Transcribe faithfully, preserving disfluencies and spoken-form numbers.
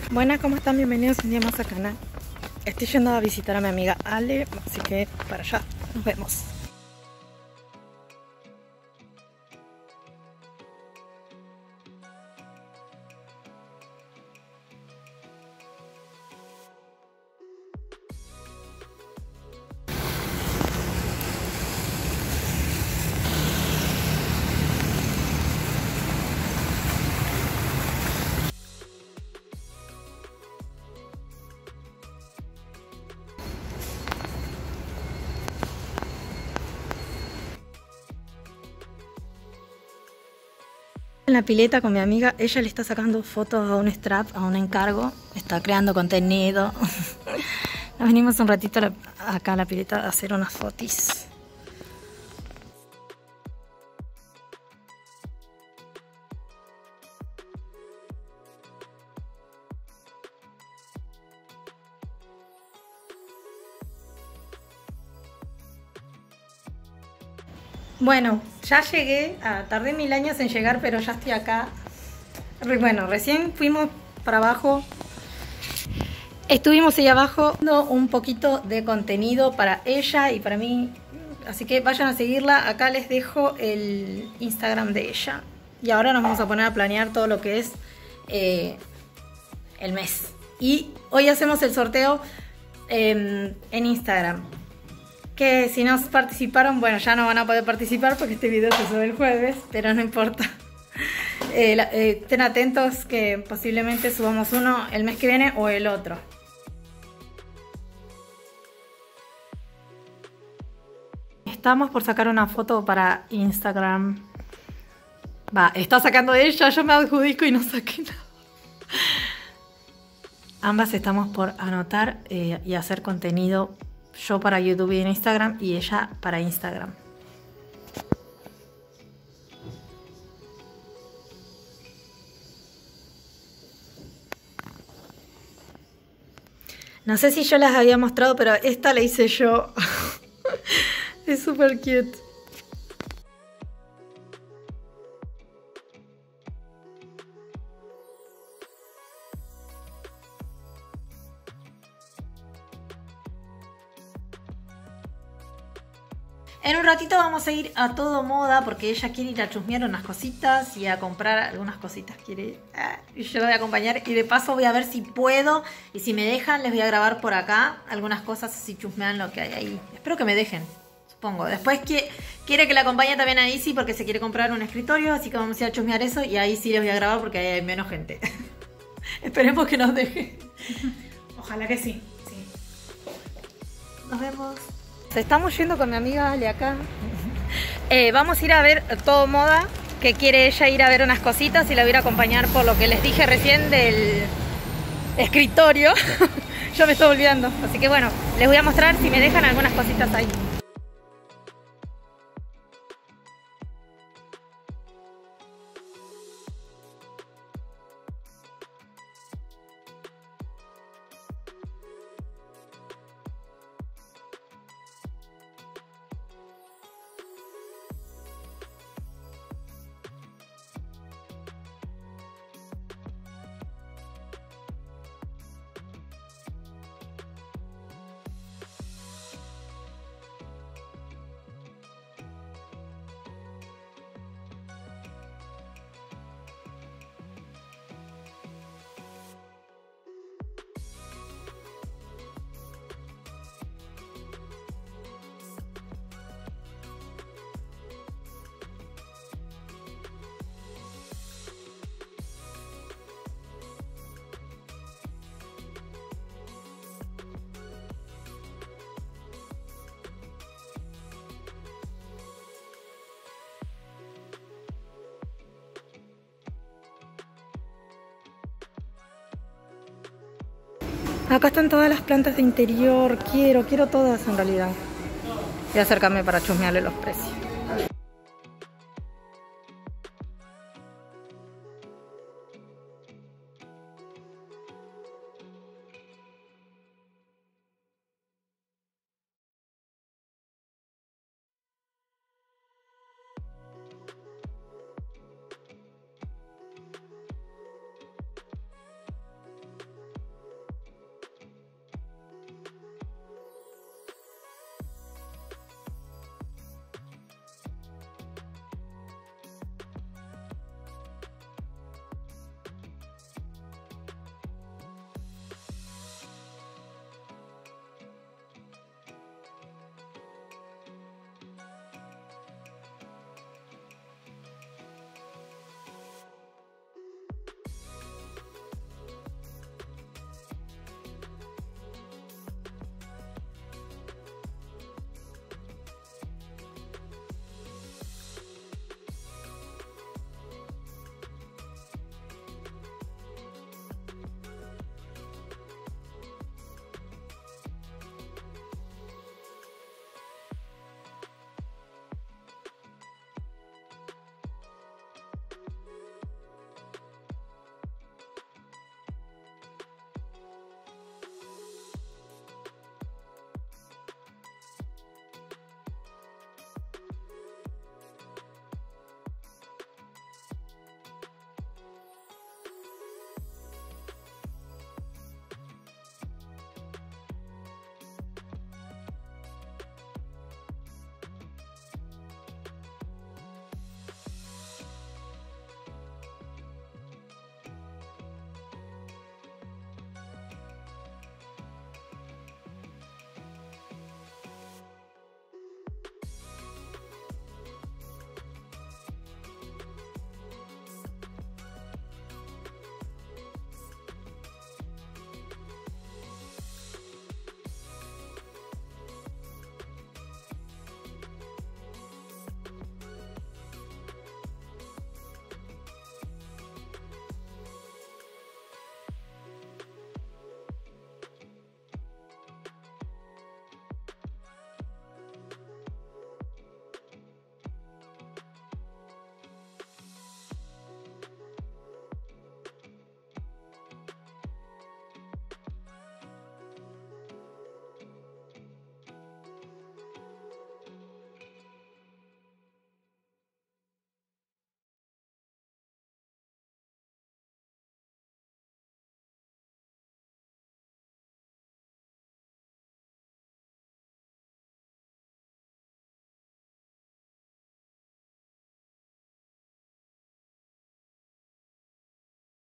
Buenas, ¿cómo están? Bienvenidos un día más al canal. Estoy yendo a visitar a mi amiga Ale, así que para allá nos vemos. En la pileta con mi amiga, ella le está sacando fotos a un strap, a un encargo, está creando contenido. Nos venimos un ratito a la, acá a la pileta a hacer unas fotos. Bueno, ya llegué, ah, tardé mil años en llegar, pero ya estoy acá. Bueno, recién fuimos para abajo. Estuvimos ahí abajo dando un poquito de contenido para ella y para mí. Así que vayan a seguirla. Acá les dejo el Instagram de ella. Y ahora nos vamos a poner a planear todo lo que es eh, el mes. Y hoy hacemos el sorteo eh, en Instagram. Que si no participaron, bueno, ya no van a poder participar porque este video se sube el jueves, pero no importa. Eh, la, eh, estén atentos que posiblemente subamos uno el mes que viene o el otro. Estamos por sacar una foto para Instagram. Va, está sacando ella, yo me adjudico y no saqué nada. Ambas estamos por anotar eh, y hacer contenido. Yo para YouTube y en Instagram y ella para Instagram. No sé si yo las había mostrado, pero esta la hice yo. Es súper cute. En un ratito vamos a ir a Todo Moda porque ella quiere ir a chusmear unas cositas y a comprar algunas cositas. Quiere ah, y yo la voy a acompañar y de paso voy a ver si puedo y si me dejan les voy a grabar por acá algunas cosas así chusmean lo que hay ahí. Espero que me dejen, supongo. Después que quiere que la acompañe también a Izzy porque se quiere comprar un escritorio, así que vamos a ir a chusmear eso y ahí sí les voy a grabar porque ahí hay menos gente. Esperemos que nos deje. Ojalá que sí, sí. Nos vemos. Estamos yendo con mi amiga Ale acá. Eh, vamos a ir a ver Todo Moda, que quiere ella ir a ver unas cositas y la voy a ir a acompañar por lo que les dije recién del escritorio. Yo me estoy olvidando. Así que bueno, les voy a mostrar si me dejan algunas cositas ahí. Acá están todas las plantas de interior. Quiero, quiero todas en realidad. Voy a acercarme para chusmearle los precios.